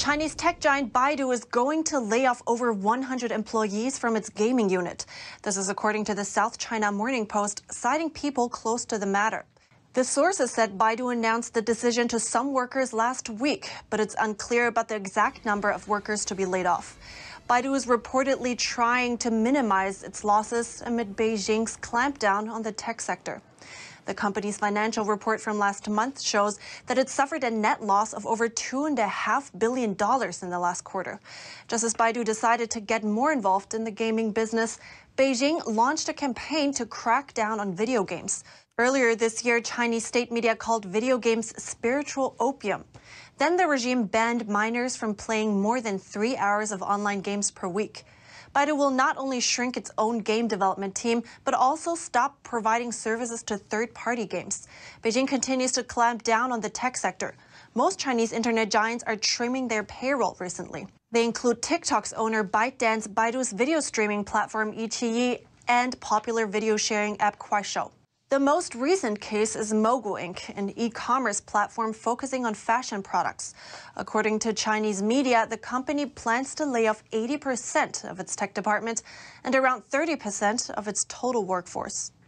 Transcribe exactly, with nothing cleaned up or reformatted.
Chinese tech giant Baidu is going to lay off over one hundred employees from its gaming unit. This is according to the South China Morning Post, citing people close to the matter. The sources said Baidu announced the decision to some workers last week, but it's unclear about the exact number of workers to be laid off. Baidu is reportedly trying to minimize its losses amid Beijing's clampdown on the tech sector. The company's financial report from last month shows that it suffered a net loss of over two point five billion dollars in the last quarter. Just as Baidu decided to get more involved in the gaming business, Beijing launched a campaign to crack down on video games. Earlier this year, Chinese state media called video games spiritual opium. Then the regime banned minors from playing more than three hours of online games per week. Baidu will not only shrink its own game development team, but also stop providing services to third-party games. Beijing continues to clamp down on the tech sector. Most Chinese internet giants are trimming their payroll recently. They include TikTok's owner ByteDance, Baidu's video streaming platform iQIYI, and popular video sharing app Kuaishou. The most recent case is Mogul Incorporated, an e-commerce platform focusing on fashion products. According to Chinese media, the company plans to lay off eighty percent of its tech department and around thirty percent of its total workforce.